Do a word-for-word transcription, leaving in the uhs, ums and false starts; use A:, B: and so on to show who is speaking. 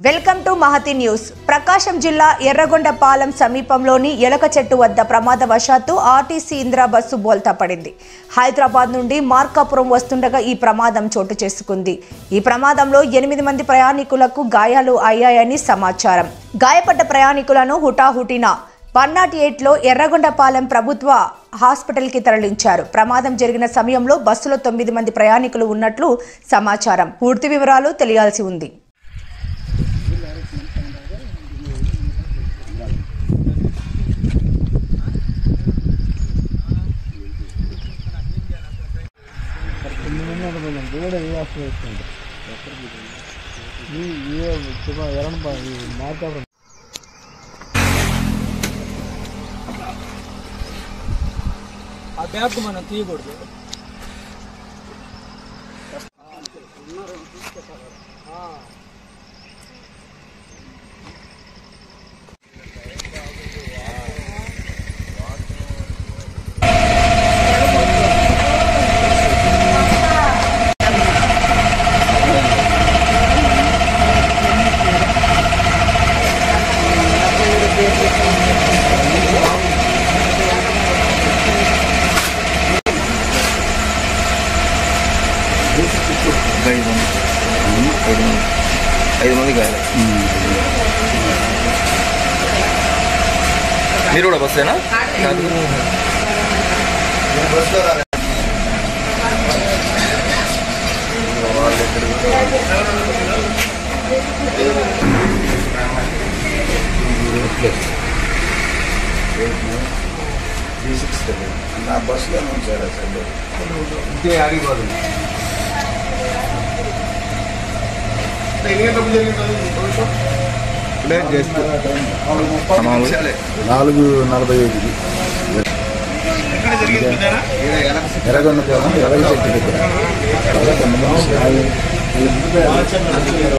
A: Welcome to Mahati news. Prakasam జిల్లా ఎర్రగొండపాలెం సమీపంలోని ఎలక చెట్టు వద్ద ప్రమాదవశాత్తు ఆర్టీసీ ఇందిరా బస్సు బోల్తా పడింది. హైదరాబాద్ నుండి మార్కాపురం వస్తుండగా ఈ ప్రమాదం చోటు చేసుకుంది. ఈ ప్రమాదంలో ఎనిమిది మంది ప్రయాణికులకు గాయాలు అయ్యాయని సమాచారం. గాయపడ్డ ప్రయాణికులను హుటాహుటిన వన్ నాట్ ఎయిట్ లో ఎర్రగొండపాలెం ప్రభుత్వ హాస్పిటల్ కి తరలించారు. ప్రమాదం జరిగిన సమయంలో బస్సులో తొమ్మిది మంది ప్రయాణికులు ఉన్నట్లు సమాచారం. పూర్తి వివరాలు తెలియాల్సి ఉంది.
B: ఆ బ్యాగ్ మనం తీయకూడదు.
C: ఐదు మంది కాదు. మీరు కూడా బస్సేనా?
D: బస్సులో ఉంచారా సార్?
C: ఇంతే ఆగిపోదు.
D: నాలుగు నలభై ఐదుకి ఎర్రగొండ ఎర్రగొండ చెట్టు దగ్గర